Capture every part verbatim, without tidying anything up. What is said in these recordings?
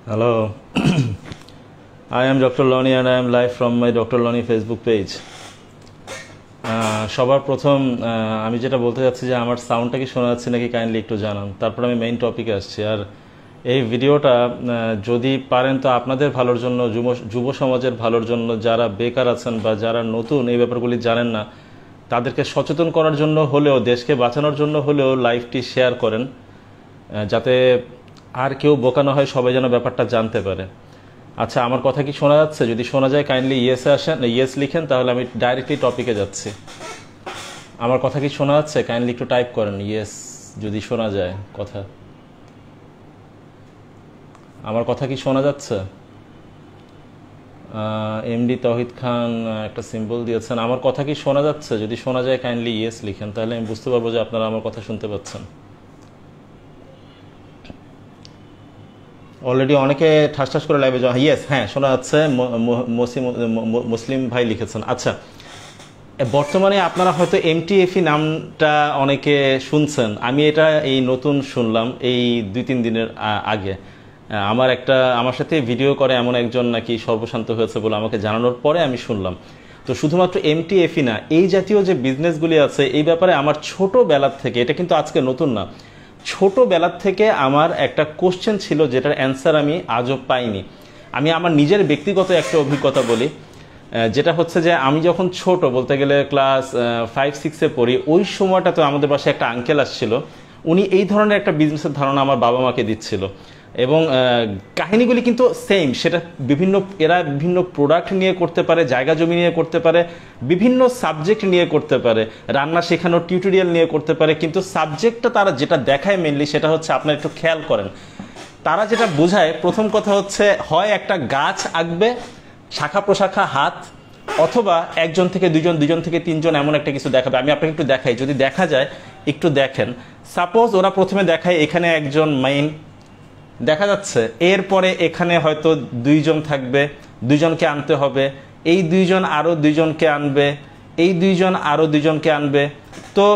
Hello, I am Doctor Loni and I am live from my Doctor Loni Facebook page. সবার প্রথম আমি যেটা বলতে যাচ্ছি যে আমার সাউন্ডটা কি শোনা যাচ্ছে নাকি কাইন্ডলি একটু জানান, তারপর আমি মেইন টপিকে আসছি। আর এই ভিডিওটা যদি পারেন তো আপনাদের ভালোর জন্য, যুব যুব সমাজের ভালোর জন্য, যারা বেকার আছেন বা যারা নতুন এই ব্যাপারগুলি জানেন না তাদেরকে সচেতন করার জন্য হলেও, দেশকে বাঁচানোর জন্য হলেও লাইভটি শেয়ার করেন, যাতে আর কেউ বোকানো হয়, সবাই যেন ব্যাপারটা জানতে পারে। আচ্ছা, আমার কথা কি শোনা যাচ্ছে? যদি শোনা যায় কাইন্ডলি ইয়েসে আসেন, ইয়েস লিখেন, তাহলে আমি ডাইরেক্টলি টপিকে যাচ্ছি। আমার কথা কি শোনা যাচ্ছে? কাইন্ডলি একটু টাইপ করেন ইয়েস যদি শোনা যায় কথা। আমার কথা কি শোনা যাচ্ছে? এমডি তৌহিদ খান একটা সিম্বল দিয়েছেন। আমার কথা কি শোনা যাচ্ছে? যদি শোনা যায় কাইন্ডলি ইয়েস লিখেন, তাহলে আমি বুঝতে পারবো যে আপনারা আমার কথা শুনতে পাচ্ছেন। অলরেডি অনেকে ঠাস ঠাস করে লাইভে যাওয়া। ইয়েস, হ্যাঁ শোনা যাচ্ছে। মুসলিম ভাই লিখেছেন। আচ্ছা, বর্তমানে আপনারা হয়তো এমটিএফই নামটা অনেকে শুনছেন। আমি এটা এই নতুন শুনলাম এই দুই তিন দিনের আগে। আমার একটা আমার সাথে ভিডিও করে এমন একজন নাকি সর্বশান্ত হয়েছে বলে আমাকে জানানোর পরে আমি শুনলাম। তো শুধুমাত্র এমটিএফই না, এই জাতীয় যে বিজনেসগুলি আছে এই ব্যাপারে আমার ছোটোবেলার থেকে, এটা কিন্তু আজকে নতুন না, ছোটোবেলার থেকে আমার একটা কোশ্চেন ছিল যেটার অ্যান্সার আমি আজও পাইনি। আমি আমার নিজের ব্যক্তিগত একটা অভিজ্ঞতা বলি, যেটা হচ্ছে যে আমি যখন ছোট, বলতে গেলে ক্লাস ফাইভ সিক্সে পড়ি, ওই সময়টাতে আমাদের বাসায় একটা আঙ্কেল আসছিল। উনি এই ধরনের একটা বিজনেসের ধারণা আমার বাবা মাকে দিচ্ছিল, এবং কাহিনীগুলি কিন্তু সেম। সেটা বিভিন্ন, এরা বিভিন্ন প্রোডাক্ট নিয়ে করতে পারে, জায়গা জমি নিয়ে করতে পারে, বিভিন্ন সাবজেক্ট নিয়ে করতে পারে, রান্না শেখানোর টিউটোরিয়াল নিয়ে করতে পারে, কিন্তু সাবজেক্টটা তারা যেটা দেখায় মেনলি সেটা হচ্ছে, আপনারা একটু খেয়াল করেন, তারা যেটা বোঝায় প্রথম কথা হচ্ছে হয় একটা গাছ আঁকবে, শাখা প্রশাখা হাত, অথবা একজন থেকে দুজন, দুজন থেকে তিনজন, এমন একটা কিছু দেখাবে। আমি আপনাকে একটু দেখাই, যদি দেখা যায় একটু দেখেন। সাপোজ ওরা প্রথমে দেখায় এখানে একজন মেইন দেখা যাচ্ছে, এরপরে এখানে হয়তো দুইজন থাকবে, দুইজনকে আনতে হবে, এই দুইজন আরও দুইজনকে আনবে, এই দুইজন আরও দুইজনকে আনবে। তো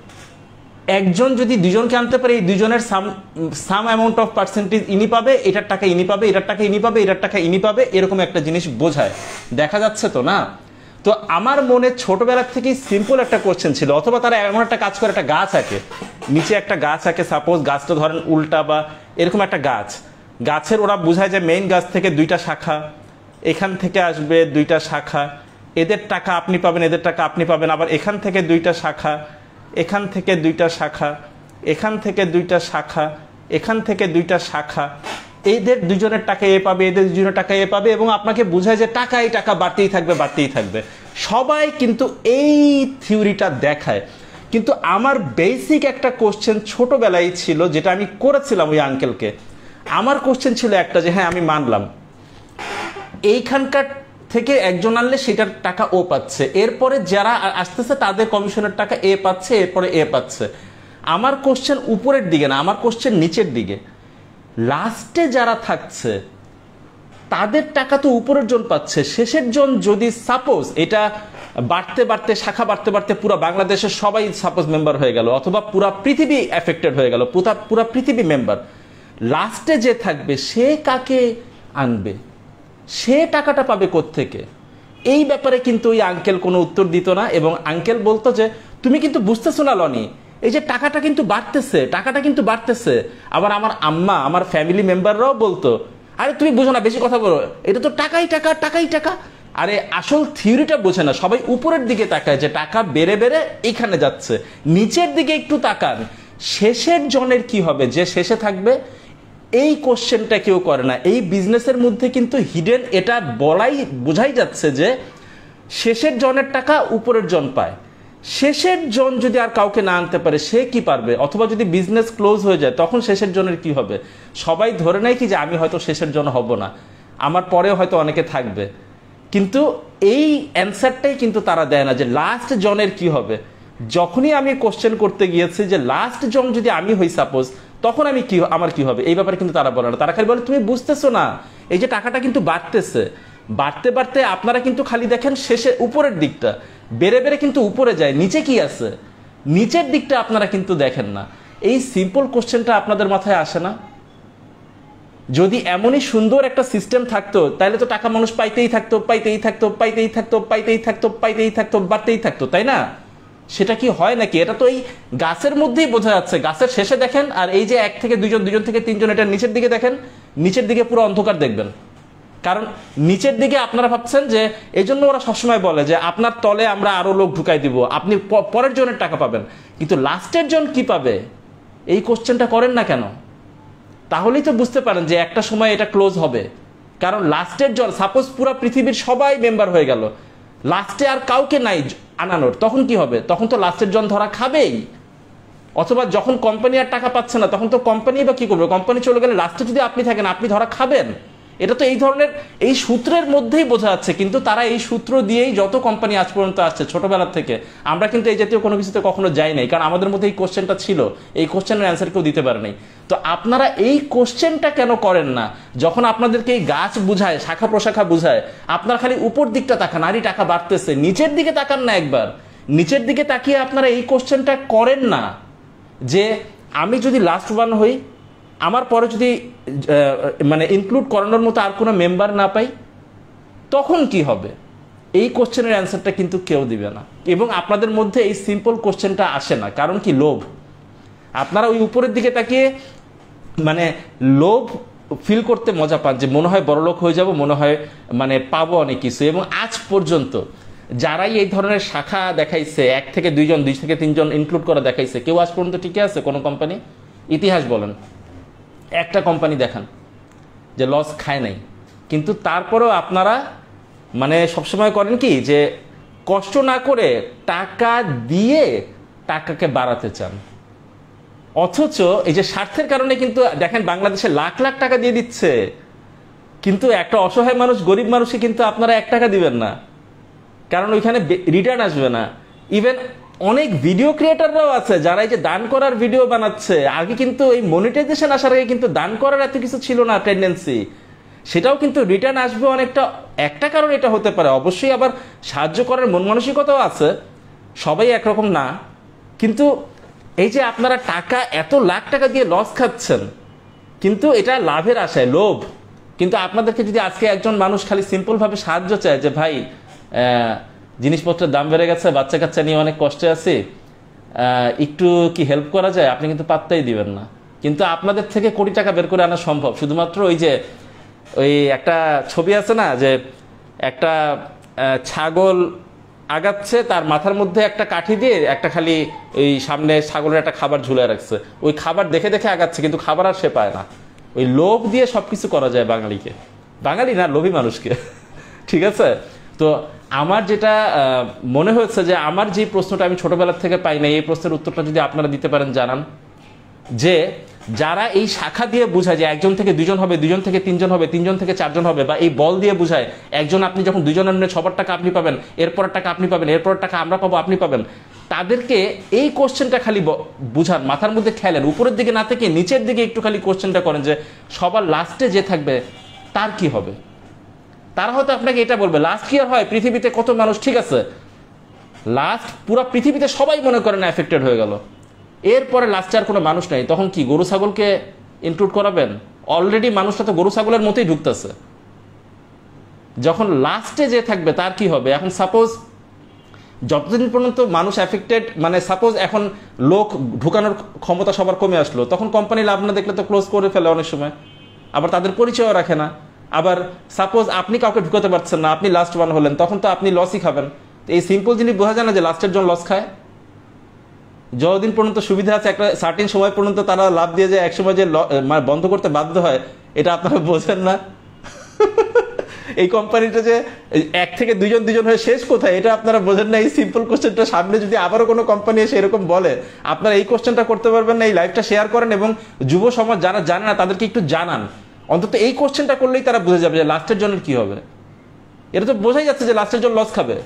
একজন যদি দুইজনকে আনতে পারে, এই দুইজনের some some amount of percentage ইনি পাবে, এটার টাকা ইনি পাবে, এটার টাকা ইনি পাবে, এটার টাকা ইনি পাবে, এরকম একটা জিনিস বোঝায়। দেখা যাচ্ছে তো না? তো আমার মনে ছোটবেলার থেকেই সিম্পল একটা কোশ্চেন ছিল। অথবা তারা এমন একটা কাজ করে, একটা গাছ আঁকে, নিচে একটা গাছ আঁকে, সাপোজ গাছটা ধরেন উল্টা বা এরকম একটা গাছ, গাছের ওরা বোঝায় যে মেইন গাছ থেকে দুইটা শাখা, এখান থেকে আসবে দুইটা শাখা, এদের টাকা আপনি পাবেন, এদের টাকা আপনি পাবেন, আবার এখান থেকে দুইটা শাখা, এখান থেকে দুইটা শাখা, এখান থেকে দুইটা শাখা, এখান থেকে দুইটা শাখা, এদের দুজনের টাকা এ পাবে, এদের দুজনের টাকা এ পাবে, এবং আপনাকে বোঝায় যে টাকা এই টাকা বাড়তেই থাকবে, বাড়তেই থাকবে। সবাই কিন্তু এই থিওরিটা দেখায়, কিন্তু আমার বেসিক একটা কোশ্চেন ছোটবেলায় ছিল, যেটা আমি করেছিলাম ওই আঙ্কেলকে। আমার কোশ্চেন ছিল একটা, যে হ্যাঁ আমি মানলাম এইখানকার থেকে একজন আনলে সেটার টাকা ও পাচ্ছে, এরপরে যারা আসতেছে তাদের কমিশনের টাকা এ পাচ্ছে, এরপরে এ পাচ্ছে। আমার কোশ্চেন উপরের দিকে না, আমার কোশ্চেন নিচের দিকে। লাস্টে যারা থাকছে তাদের টাকা তো উপরের জন পাচ্ছে, শেষের জন যদি সাপোজ এটা বাড়তে বাড়তে, শাখা বাড়তে বাড়তে পুরো বাংলাদেশের সবাই সাপোজ মেম্বার হয়ে গেল, অথবা পুরা পৃথিবী এফেক্টেড হয়ে গেল, পুরা পুরা পৃথিবী মেম্বার, লাস্টে যে থাকবে সে কাকে আনবে? সে টাকাটা পাবে কোত্থেকে? এই ব্যাপারে কিন্তু ওই আঙ্কেল কোনো উত্তর দিত না, এবং আঙ্কেল বলতো যে তুমি কিন্তু বুঝতেছো না লনি, এই যে টাকাটা কিন্তু বাড়তেছে, টাকাটা কিন্তু বাড়তেছে। আবার আমার আম্মা, আমার ফ্যামিলি মেম্বাররাও বলতো, আরে তুমি বুঝো না, বেশি কথা বলো, এটা তো টাকাই টাকা, টাকাই টাকা। আরে আসল থিওরিটা বোঝে না, সবাই উপরের দিকে তাকায় যে টাকা বেড়ে বেড়ে এখানে যাচ্ছে, নিচের দিকে একটু তাকান, শেষের জনের কি হবে, যে শেষে থাকবে? এই কোশ্চেনটা কেউ করে না। এই বিজনেসের মধ্যে কিন্তু হিডেন এটা বলাই বোঝাই যাচ্ছে যে শেষের জনের টাকা উপরের জন পায়। শেষের জন যদি আর কাউকে না আনতে পারে সে কি পারবে? অথবা যদি বিজনেস ক্লোজ হয়ে যায় তখন শেষের জনের কি হবে? সবাই ধরে নেয় কি যে আমি হয়তো শেষের জন হব না, আমার পরেও হয়তো অনেকে থাকবে, কিন্তু এই অ্যান্সারটাই কিন্তু তারা দেয় না যে লাস্ট জনের কি হবে। যখনই আমি কোশ্চেন করতে গিয়েছি যে লাস্ট জন যদি আমি হই সাপোজ, তখন আমি কি, আমার কি হবে, এই ব্যাপারে কিন্তু তারা বলে না। তারা খালি বলে তুমি বুঝতেছো না, এই যে টাকাটা কিন্তু বাড়তেছে, বাড়তে বাড়তে আপনারা কিন্তু খালি দেখেন শেষে উপরের দিকটা, বেড়ে বেড়ে কিন্তু উপরে যায়, নিচে কি আছে, নিচের দিকটা আপনারা কিন্তু দেখেন না। এই সিম্পল কোশ্চেনটা আপনাদের মাথায় আসে না? যদি এমনই সুন্দর একটা সিস্টেম থাকতো তাহলে তো টাকা মানুষ পাইতেই থাকতো পাইতেই থাকতো পাইতেই থাকতো পাইতেই থাকতো পাইতেই থাকতো বাড়তেই থাকতো, তাই না? সেটা কি হয় নাকি? এটা তো এই গাছের মধ্যেই বোঝা যাচ্ছে। গাছের শেষে দেখেন, আর এই যে এক থেকে দুইজন, দুইজন থেকে তিনজন, এটা নিচের দিকে দেখেন, নিচের দিকে পুরো অন্ধকার দেখবেন। কারণ নিচের দিকে আপনারা ভাবছেন যে, এই জন্য ওরা সবসময় বলে যে আপনার তলে আমরা আরো লোক ঢুকাই দিব, আপনি পরের জনের টাকা পাবেন, কিন্তু লাস্টের জন কি পাবে এই কোশ্চেনটা করেন না কেন? তাহলেই তো বুঝতে পারেন যে একটা সময় এটা ক্লোজ হবে। কারণ লাস্টের জন, সাপোজ পুরো পৃথিবীর সবাই মেম্বার হয়ে গেল, লাস্টে আর কাউকে নাই আনানোর, তখন কি হবে? তখন তো লাস্টের জন ধরা খাবেই। অথবা যখন কোম্পানি আর টাকা পাচ্ছে না, তখন তো কোম্পানি বা কি করবে? কোম্পানি চলে গেলে লাস্টে যদি আপনি থাকেন, আপনি ধরা খাবেন। এটা তো এই ধরনের এই সূত্রের মধ্যেই বোঝা যাচ্ছে। কিন্তু তারা এই সূত্র দিয়েই যত কোম্পানি আজ পর্যন্ত আসছে ছোটবেলা থেকে, আমরা কিন্তু এই জাতীয় কোনো কিছুতে কখনো যাই নাই, কারণ আমাদের মধ্যে এই কোশ্চেনটা ছিল, এই কোশ্চেনের অ্যান্সার কেউ দিতে পারে নাই। তো আপনারা এই কোশ্চেনটা কেন করেন না? যখন আপনাদেরকে এই গাছ বুঝায়, শাখা প্রশাখা বুঝায়, আপনারা খালি উপর দিকটা তাকান, আরই টাকা বাড়তেছে, নিচের দিকে তাকান না একবার। নিচের দিকে তাকিয়ে আপনারা এই কোশ্চেনটা করেন না যে আমি যদি লাস্ট ওয়ান হই, আমার পরে যদি মানে ইনক্লুড করানোর মতো আর কোনো মেম্বার না পাই, তখন কি হবে? এই কোশ্চেনের অ্যান্সারটা কিন্তু কেউ দিবে না। এবং আপনাদের মধ্যে এই সিম্পল কোশ্চেনটা আসে না, কারণ কি? লোভ। আপনারা ওই উপরের দিকে তাকিয়ে মানে লোভ ফিল করতে মজা পান, যে মনে হয় বড়লোক হয়ে যাব, মনে হয় মানে পাবো অনেক কিছু। এবং আজ পর্যন্ত যারাই এই ধরনের শাখা দেখাইছে, এক থেকে দুইজন, দুই থেকে তিনজন ইনক্লুড করা দেখাইছে, কেউ আজ পর্যন্ত টিকে আছে? কোনো কোম্পানি ইতিহাস বলেন, একটা কোম্পানি দেখান যে লস খায় নাই। কিন্তু তারপরেও আপনারা মানে সবসময় করেন কি, যে কষ্ট না করে টাকা দিয়ে টাকাকে বাড়াতে চান। অথচ এই যে স্বার্থের কারণে কিন্তু দেখেন বাংলাদেশে লাখ লাখ টাকা দিয়ে দিচ্ছে, কিন্তু একটা অসহায় মানুষ, গরিব মানুষকে কিন্তু আপনারা এক টাকা দিবেন না, কারণ ওইখানে রিটার্ন আসবে না। ইভেন অনেক ভিডিও ক্রিয়েটাররাও আছে যারা এই যে দান করার ভিডিও বানাচ্ছে। আগে কিন্তু এই মনিটাইজেশন আসার আগে কিন্তু দান করার এত কিছু ছিল না টেন্ডেন্সি, সেটাও কিন্তু রিটার্ন আসবে অনেকটা। একটা কারণ এটা হতে পারে, অবশ্যই আবার সাহায্য করার মন মানসিকতাও আছে, সবাই একরকম না। কিন্তু এই যে আপনারা টাকা এত লাখ টাকা দিয়ে লস খাচ্ছেন, কিন্তু এটা লাভের আশায়, লোভ। কিন্তু আপনাদেরকে যদি আজকে একজন মানুষ খালি সিম্পলভাবে সাহায্য চায় যে ভাই জিনিসপত্রের দাম বেড়ে গেছে, বাচ্চা কাচ্চা নিয়ে অনেক কষ্টে আছি, একটু কি হেল্প করা যায়, আপনি কিন্তু পাত্তাই দিবেন না। কিন্তু আপনাদের থেকে কোটি টাকা বের করে আনা সম্ভব শুধুমাত্র ওই যে ওই একটা ছবি আছে না, যে একটা ছাগল আগাচ্ছে, তার মাথার মধ্যে একটা কাঠি দিয়ে একটা খালি ওই সামনে ছাগলের একটা খাবার ঝুলে রাখছে, ওই খাবার দেখে দেখে আগাচ্ছে, কিন্তু খাবার আর সে পায় না। ওই লোভ দিয়ে সবকিছু করা যায় বাঙালিকে, বাঙালি না লোভী মানুষকে। ঠিক আছে? তো আমার যেটা মনে হচ্ছে যে আমার যে প্রশ্নটা আমি ছোটবেলার থেকে পাই না, এই প্রশ্নের উত্তরটা যদি আপনারা দিতে পারেন জানান, যে যারা এই শাখা দিয়ে বুঝায় যে একজন থেকে দুজন হবে, দুজন থেকে তিনজন হবে, তিনজন থেকে চারজন হবে, বা এই বল দিয়ে বুঝায় একজন আপনি যখন দুজন আনবেন সবার টাকা আপনি পাবেন, এরপরের টাকা আপনি পাবেন, এরপরের টাকা আমরা পাবো, আপনি পাবেন, তাদেরকে এই কোশ্চেনটা খালি বুঝান, মাথার মধ্যে খেলেন, উপরের দিকে না থেকে নিচের দিকে একটু খালি কোশ্চেনটা করেন যে সবার লাস্টে যে থাকবে তার কি হবে। তারা হয়তো আপনাকে এটা বলবে, লাস্ট কি আর হয়, পৃথিবীতে কত মানুষ, ঠিক আছে লাস্ট পুরো পৃথিবীতে সবাই মনে করেন এফেক্টেড হয়ে গেল, এরপরে লাস্টে আর কোনো মানুষ নাই, তখন কি গরু ছাগলকে ইনক্লুড করাবেন? অলরেডি মানুষটা তো গরু ছাগলের মতোই ঢুকতেছে। যখন লাস্টে যে থাকবে তার কি হবে? এখন সাপোজ যতদিন পর্যন্ত মানুষ এফেক্টেড, মানে সাপোজ এখন লোক ঢুকানোর ক্ষমতা সবার কমে আসলো, তখন কোম্পানি লাভ না দেখলে তো ক্লোজ করে ফেলে অনেক সময়, আবার তাদের পরিচয়ও রাখে না। আবার সাপোজ আপনি কাউকে ঢুকাতে পারছেন না, আপনি লাস্ট ওয়ান হলেন, তখন তো আপনি লসই খাবেন। এই সিম্পল জিনিস বোঝা যায় না যে লাস্টের জন লস খায়? যতদিন পর্যন্ত সুবিধা আছে, একটা সার্টিন সময় পর্যন্ত তারা লাভ দিয়ে যায়, একসময় যে বন্ধ করতে বাধ্য হয়, এটা আপনারা বোঝেন না। এই কোম্পানিটা যে এক থেকে দুইজন দুইজন হয়ে শেষ কোথায়, এটা আপনারা বোঝেন না। এই সিম্পল কোশ্চেনটা সামনে যদি আবারও কোনো কোম্পানি এসে এরকম বলে, আপনারা এই কোশ্চেনটা করতে পারবেন না। এই লাইভটা শেয়ার করেন এবং যুব সমাজ যারা জানে না তাদেরকে একটু জানান, অন্তত এই কোশ্চেনটা করলেই তারা বুঝে যাবে যে লাস্টের জনের কি হবে। এটা তো বোঝাই যাচ্ছে যে লাস্টের জন লস খাবে,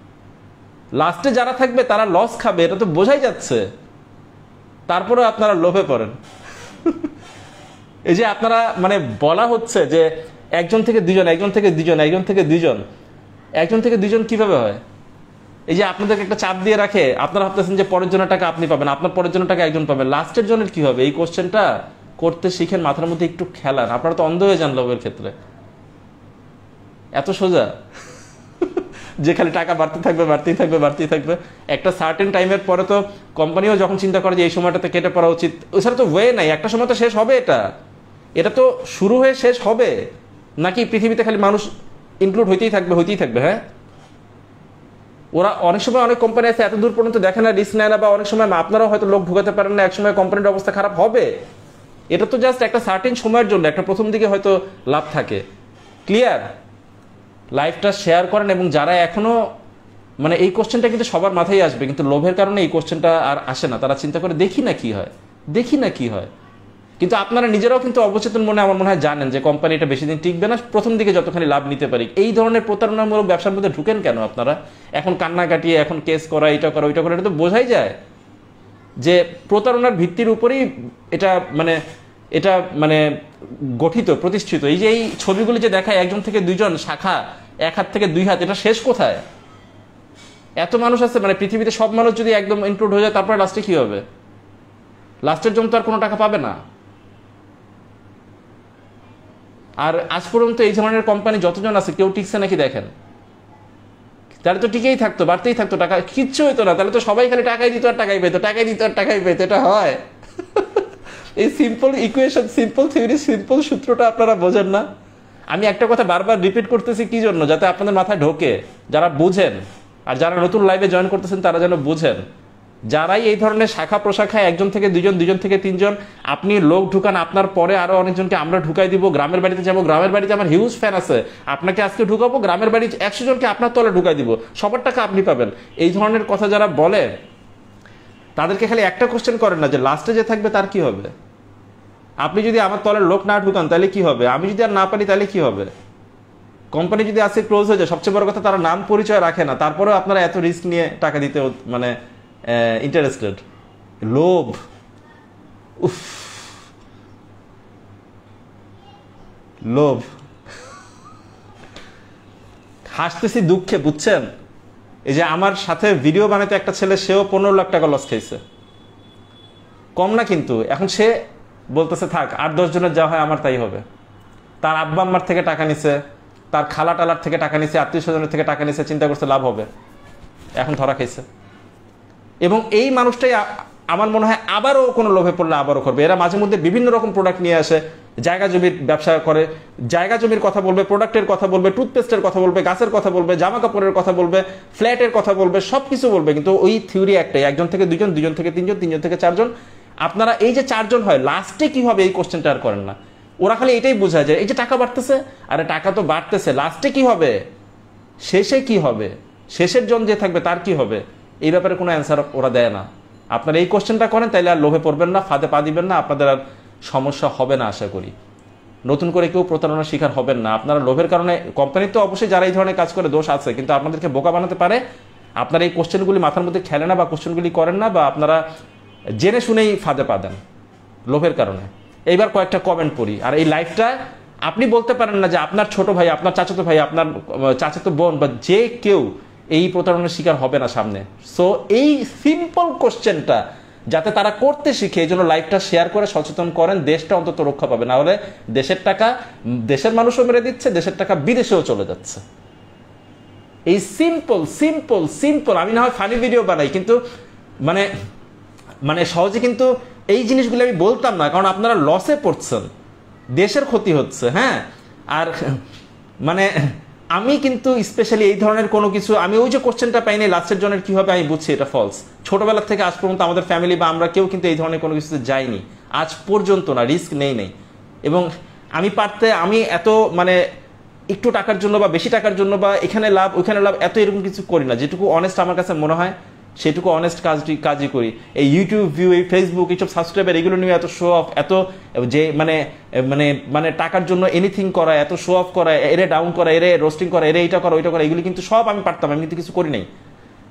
লাস্টে যারা থাকবে তারা লস খাবে, এটা তো বোঝাই যাচ্ছে। তারপরে আপনারা লোভে পড়েন। এই যে আপনারা মানে বলা হচ্ছে যে একজন থেকে দুজন, একজন থেকে দুজন, একজন থেকে দুজন, একজন থেকে দুজন কিভাবে হয়? এই যে আপনাদেরকে একটা চাপ দিয়ে রাখে, আপনারা ভাবতেছেন যে পরের জনের টাকা আপনি পাবেন, আপনার পরের জনের টাকা একজন পাবেন, লাস্টের জনের কি হবে? এই কোশ্চেনটা করতে শিখেন, মাথার মধ্যে একটু খেলান, আপনারা তো অন্ধ হয়ে যান লোভের ক্ষেত্রে। এত সোজা যে খালি টাকা বাড়তে থাকবে বাড়তেই থাকবে বাড়তেই থাকবে। একটা সার্টেন টাইমের পরে তো কোম্পানিও যখন চিন্তা করে যে এই সময়টাতে কেটে পড়া উচিত, ওইখানে তো ওয়ে নাই, একটা সময় তো শেষ হবে। এটা এটা তো শুরু হয়ে শেষ হবে নাকি পৃথিবীতে খালি মানুষ ইনক্লুড হইতেই থাকবে হইতেই থাকবে? হ্যাঁ, ওরা অনেক সময় অনেক কোম্পানি আছে এত দূর পর্যন্ত দেখে না, রিস্ক নেয় না, বা অনেক সময় আপনারাও হয়তো লোক ঢুকাতে পারেন না, একসময় কোম্পানির অবস্থা খারাপ হবে। এটা তো জাস্ট একটা সার্টেন সময়ের জন্য, একটা প্রথম দিকে হয়তো লাভ থাকে। ক্লিয়ার? লাইফটা শেয়ার করেন, এবং যারা এখনো মানে এই কোশ্চেনটা কিন্তু সবার মাথায় আসবে, কিন্তু লোভের কারণে এই কোশ্চেনটা আর আসে না। তারা চিন্তা করে দেখি না কি হয়, দেখি না কি হয়। কিন্তু আপনারা নিজেরাও কিন্তু অবচেতন মনে আমার মনে হয় জানেন যে কোম্পানিটা বেশি দিন টিকবে না, প্রথম দিকে যতখানি লাভ নিতে পারি। এই ধরনের প্রতারণামূলক ব্যবসার মধ্যে ঢুকেন কেন আপনারা? এখন কান্না কাটিয়ে এখন কেস করা, এটা করা, ওইটা করা, এটা তো বোঝাই যায় যে প্রতারণার ভিত্তির উপরেই এটা মানে এটা মানে গঠিত, প্রতিষ্ঠিত। এই যে এই ছবিগুলি যে দেখায় একজন থেকে দুইজন শাখা, এক হাত থেকে দুই হাত, এটা শেষ কোথায়? এত মানুষ আছে, মানে পৃথিবীতে সব মানুষ যদি একদম ইনক্লুড হয়ে যায়, তারপরে লাস্টে কি হবে? লাস্টের জন্য তো আর কোনো টাকা পাবে না। আর আজ পর্যন্ত এই ধরনের কোম্পানি যতজন আছে কেউ টিকছে নাকি দেখেন? তাহলে তো টিকেই থাকতো, বাড়তেই থাকতো, টাকা কিচ্ছু হইতো না। তাহলে তো সবাই খালি টাকাই দিত আর টাকাই পেতো, টাকাই দিত আর টাকাই পেতো। এটা হয়? এই simple equation, simple theory, simple সূত্রটা আপনারা বোঝেন না। আমি একটা কথা বারবার রিপিট করতেছি কি জন্য? যাতে আপনাদের মাথায় ঢোকে, যারা বুঝেন, আর যারা নতুন লাইভে জয়েন করতেছেন তারা যেন বুঝেন। যারাই এই ধরনের শাখা প্রশাখায় একজন থেকে দুইজন, দুইজন থেকে তিনজন, আপনি লোক ঢুকান, আপনার পরে আরো অনেকজনকে আমরা ঢুকাই দিব, গ্রামের বাড়িতে যাবো, গ্রামের বাড়িতে আমার হিউজ ফ্যান আছে, আপনাকে আজকে ঢুকাবো, গ্রামের বাড়ি একশো জনকে আপনার তলে ঢুকাই দিব, সবার টাকা আপনি পাবেন। এই ধরনের কথা যারা বলে তাদেরকে খালি একটা কোশ্চেন করেন না যে লাস্টে যে থাকবে তার কি হবে? আপনি যদি আমার তলের লোক না ঢুকান তাহলে কি হবে? আমি যদি আর না পারি তাহলে কি হবে? কোম্পানি যদি আজকে ক্লোজ হয়ে যায়, সবচেয়ে বড় কথা তারা নাম পরিচয় রাখে না, তারপরেও আপনারা এত রিস্ক নিয়ে টাকা দিতে মানে ইন্টারেস্টেড। লোভ, উফ, লোভ। হাসতেছি দুঃখে, বুঝছেন? এই যে আমার সাথে ভিডিও বানাতে একটা ছেলে, সেও পনেরো লাখ টাকা লস খাইছে, কম না কিন্তু। এখন সে বলতেছে থাক, আট দশ জনের যা হয় আমার তাই হবে। তার আব্বা আম্মার থেকে টাকা নিছে, তার খালা টালার থেকে টাকা নিছে, আত্মীয় স্বজনের থেকে টাকা নিছে, চিন্তা করছে লাভ হবে, এখন ধরা খাইছে। এবং এই মানুষটাই আমার মনে হয় আবারও কোনো লোভে পড়লে আবারও করবে। এরা মাঝে মধ্যে বিভিন্ন রকম প্রোডাক্ট নিয়ে আসে, জায়গা জমির ব্যবসা করে, জায়গা জমির কথা বলবে, প্রোডাক্টের কথা বলবে, টুথপেস্টের কথা বলবে, গাছের কথা বলবে, জামা কাপড়ের কথা বলবে, ফ্ল্যাটের কথা বলবে, সব কিছু বলবে। কিন্তু ওই থিওরি একটাই, একজন থেকে দুজন, দুজন থেকে তিনজন, তিনজন থেকে চারজন। আপনারা এই যে চারজন হয়, লাস্টে কি হবে এই কোশ্চেনটা আর করেন না। ওরা খালি এটাই বোঝা যায়, এই যে টাকা বাড়তেছে, আরে টাকা তো বাড়তেছে, লাস্টে কি হবে, শেষে কি হবে, শেষের জন যে থাকবে তার কি হবে, এই ব্যাপারে কোনো অ্যান্সার ওরা দেয় না। আপনারা এই কোশ্চেনটা করেন, তাইলে আর লোভে পড়বেন না, ফাঁদে পা দিবেন না, আপনাদের আর সমস্যা হবে না আশা করি। নতুন করে কেউ প্রতারণার শিকার হবেন না। আপনারা লোভের কারণে, কোম্পানির তো অবশ্যই যারা এই ধরনের কাজ করে দোষ আছে, কিন্তু আপনাদেরকে বোকা বানাতে পারে। আপনারা এই কোশ্চেনগুলি মাথার মধ্যে খেলে না, বা কোশ্চেনগুলি করেন না, বা আপনারা জেনে শুনেই ফাঁদে পা দেন লোভের কারণে। এইবার কয়েকটা কমেন্ট পড়ি। আর এই লাইফটা আপনি বলতে পারেন না যে আপনার ছোট ভাই, আপনার চাচাতো ভাই, আপনার চাচাতো বোন, বা যে কেউ এই প্রতারণার শিকার হবে না সামনে। সো এই সিম্পল কোশ্চেনটা যাতে তারা করতে শিখে, এই জন্য লাইফটা শেয়ার করে সচেতন করেন, দেশটা অন্তত রক্ষা পাবে। না হলে দেশের টাকা দেশের মানুষও মেরে দিচ্ছে, দেশের টাকা বিদেশেও চলে যাচ্ছে। এই সিম্পল সিম্পল সিম্পল আমি না হয় ফানি ভিডিও বানাই, কিন্তু মানে মানে সহজে কিন্তু এই জিনিসগুলো আমি বলতাম না, কারণ আপনারা লসে পড়ছেন, দেশের ক্ষতি হচ্ছে। হ্যাঁ, আর মানে আমি কিন্তু স্পেশালি এই ধরনের কোনো কিছু, আমি ওই যে কোশ্চেনটা পাইনি লাস্টের জনের কি হবে, আমি বুঝছি এটা ফলস। ছোটবেলা থেকে আজ পর্যন্ত আমাদের ফ্যামিলি বা আমরা কেউ কিন্তু এই ধরনের কোনো কিছুতে যাইনি আজ পর্যন্ত, না রিস্ক নেই নেই। এবং আমি পারতে আমি এত মানে একটু টাকার জন্য বা বেশি টাকার জন্য বা এখানে লাভ ওইখানে লাভ এত এরকম কিছু করি না। যেটুকু অনেস্ট আমার কাছে মনে হয় সেটুকু অনেস্ট কাজটি কাজই করি। এই ইউটিউব ভিউ, এই ফেসবুক, এইসব সাবস্ক্রাইবার, এগুলো নিয়ে এত শো অফ, এত যে মানে মানে মানে টাকার জন্য এনিথিং করা, এত শো অফ করা, এরে ডাউন করা, এরে রোস্টিং করা, এরে এইটা করা, ওইটা করা, এগুলি কিন্তু সব আমি পারতাম, আমি কিন্তু কিছু করি নাই।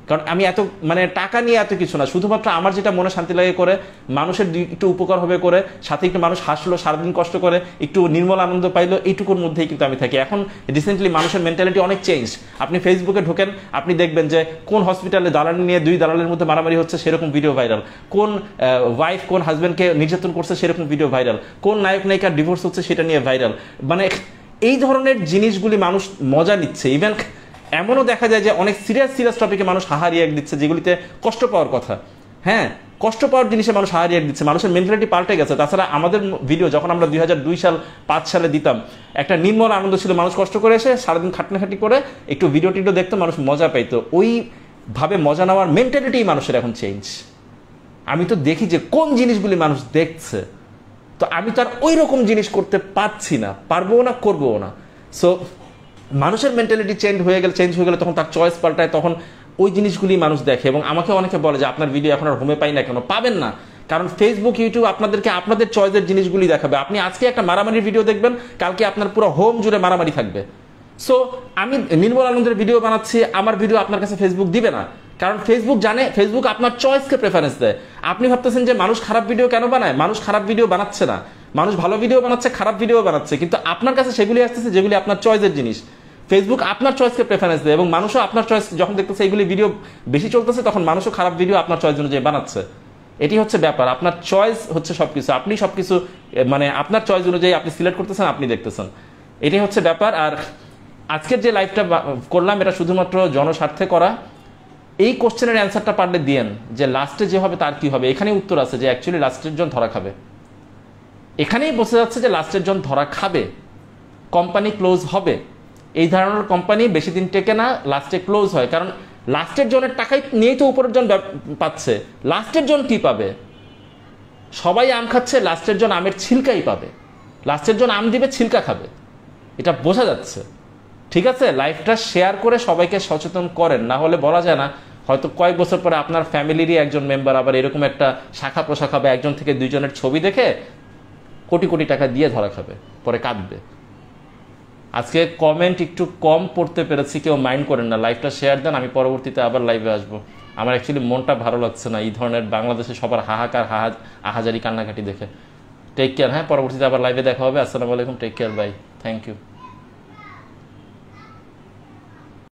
কারণ আমি এত মানে টাকা নিয়ে এত কিছু না, শুধুমাত্র আমার যেটা মনে শান্তি লাগে করে, মানুষের একটু উপকার হবে করে, সাথে একটু মানুষ হাসলো, সারাদিন কষ্ট করে একটু নির্মল আনন্দ পাইলো, এইটুকুর মধ্যেই কিন্তু আমি থাকি। এখন রিসেন্টলি মানুষের মেন্টালিটি অনেক চেঞ্জ। আপনি ফেসবুকে ঢোকেন, আপনি দেখবেন যে কোন হসপিটালে দালালি নিয়ে দুই দালালের মধ্যে মারামারি হচ্ছে সেরকম ভিডিও ভাইরাল, কোন ওয়াইফ কোন হাজব্যান্ডকে নির্যাতন করছে সেরকম ভিডিও ভাইরাল, কোন নায়ক নায়িকার ডিভোর্স হচ্ছে সেটা নিয়ে ভাইরাল। মানে এই ধরনের জিনিসগুলি মানুষ মজা নিচ্ছে। ইভেন এমনও দেখা যায় যে অনেক সিরিয়াস সিরিয়াস টপিকে মানুষ হাহা রিয়াক্ট দিচ্ছে, যেগুলিতে কষ্ট পাওয়ার কথা, হ্যাঁ কষ্ট পাওয়ার জিনিসে মানুষ হাহা রিয়াক্ট দিচ্ছে। মানুষের মেন্টালিটি পাল্টে গেছে। তাছাড়া আমাদের ভিডিও যখন আমরা দুই হাজার দুই সাল পাঁচ সালে দিতাম, একটা নির্মল আনন্দ ছিল, মানুষ কষ্ট করে এসে সারাদিন খাটনাখাটি করে একটু ভিডিও টিডিও দেখতো, মানুষ মজা পাইতো। ওইভাবে মজা নেওয়ার মেন্টালিটি মানুষের এখন চেঞ্জ। আমি তো দেখি যে কোন জিনিসগুলি মানুষ দেখছে, তো আমি তো আর ওই রকম জিনিস করতে পারছি না, পারবো না, করবো না। সো মানুষের মেন্টালিটি চেঞ্জ হয়ে গেলে চেঞ্জ হয়ে গেলে তখন তার চয়েস পাল্টায়, তখন ওই জিনিসগুলি মানুষ দেখে। এবং আমাকে অনেকে বলে যে আপনার ভিডিও এখন আর হোমে পাই না কেন? পাবেন না, কারণ ফেসবুক ইউটিউব আপনাদেরকে আপনাদের চয়েসের জিনিসগুলি দেখাবে। আপনি আজকে একটা মারামারির ভিডিও দেখবেন, কালকে আপনার পুরো হোম জুড়ে মারামারি থাকবে। সো আমি নির্মল আনন্দের ভিডিও বানাচ্ছি, আমার ভিডিও আপনার কাছে ফেসবুক দিবে না, কারণ ফেসবুক জানে, ফেসবুক আপনার চয়েসকে প্রেফারেন্স দেয়। আপনি ভাবতেছেন যে মানুষ খারাপ ভিডিও কেন বানায়? মানুষ খারাপ ভিডিও বানাচ্ছে না, মানুষ ভালো ভিডিও বানাচ্ছে, খারাপ ভিডিও বানাচ্ছে, কিন্তু আপনার কাছে সেগুলি আসতেছে যেগুলি আপনার চয়েসের জিনিস। ফেসবুক আপনার চয়েসকে প্রেফারেন্স দেয়, এবং মানুষও আপনার চয়েস যখন দেখতেছে এইগুলি ভিডিও বেশি চলতেছে, তখন মানুষও খারাপ ভিডিও আপনার চয়েস অনুযায়ী বানাচ্ছে। এটি হচ্ছে ব্যাপার। আপনার চয়েস হচ্ছে সবকিছু, আপনি সবকিছু মানে আপনার চয়েস অনুযায়ী আপনি সিলেক্ট করতেছেন, আপনি দেখতেছেন, এটাই হচ্ছে ব্যাপার। আর আজকের যে লাইভটা করলাম এটা শুধুমাত্র জনস্বার্থে করা। এই কোশ্চেনের অ্যান্সারটা পারলে দিয়েন যে লাস্টে যে হবে তার কি হবে। এখানেই উত্তর আছে যে অ্যাকচুয়ালি লাস্টের জন ধরা খাবে। এখানেই বসে যাচ্ছে যে লাস্টের জন ধরা খাবে, কোম্পানি ক্লোজ হবে। এই ধরনের কোম্পানি বেশি দিন টেকে না, লাস্টে ক্লোজ হয়। কারণ লাস্টের জনের টাকাই নিয়েই তো উপরের জন পাচ্ছে। লাস্টের জন কি পাবে? সবাই আম খাচ্ছে, লাস্টের জন আমের ছিলকাই পাবে। লাস্টের জন আম দিবে, ছিলকা খাবে, এটা বোঝা যাচ্ছে। ঠিক আছে, লাইফটা শেয়ার করে সবাইকে সচেতন করেন, না হলে বলা যায় না, হয়তো কয়েক বছর পরে আপনার ফ্যামিলিরই একজন মেম্বার আবার এরকম একটা শাখা প্রশাখা বা একজন থেকে দুইজনের ছবি দেখে কোটি কোটি টাকা দিয়ে ধরা খাবে, পরে কাঁদবে। আজকে কমেন্ট একটু কম পড়তে পেরেছি, কেউ মাইন্ড করেন না, লাইভটা শেয়ার দেন, আমি পরবর্তীতে আবার লাইভে আসবো। আমার অ্যাকচুয়ালি মনটা ভালো লাগছে না এই ধরনের বাংলাদেশে সবার হাহাকার হাহা আহাজারি কান্নাকাটি দেখে। টেক কেয়ার, হ্যাঁ পরবর্তীতে আবার লাইভে দেখা হবে। আসসালামু আলাইকুম, take care, bye, thank you.